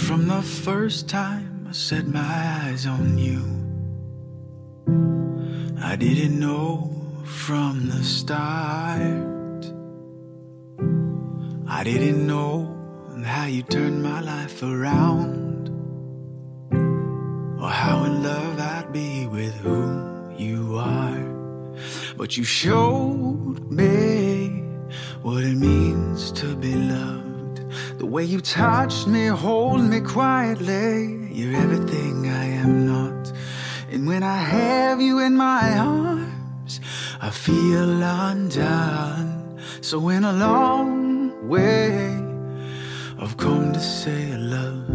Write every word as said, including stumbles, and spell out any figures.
From the first time I set my eyes on you, I didn't know from the start. I didn't know how you turned my life around, or how in love I'd be with who you are. But you showed me what it means to be loved. The way you touched me, hold me quietly. You're everything I am not. And when I have you in my arms, I feel undone. So in a long way, I've come to say I love